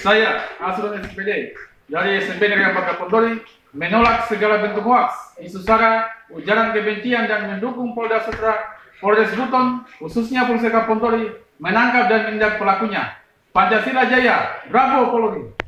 Saya, Asrun SPD, dari SMP Negeri 4 Kapolri, menolak segala bentuk hoaks, isu sara, ujaran kebencian dan mendukung Polda Sutra, Polres Buton, khususnya Polsek Kapolri, menangkap dan menindak pelakunya. Pancasila Jaya, Bravo Polri!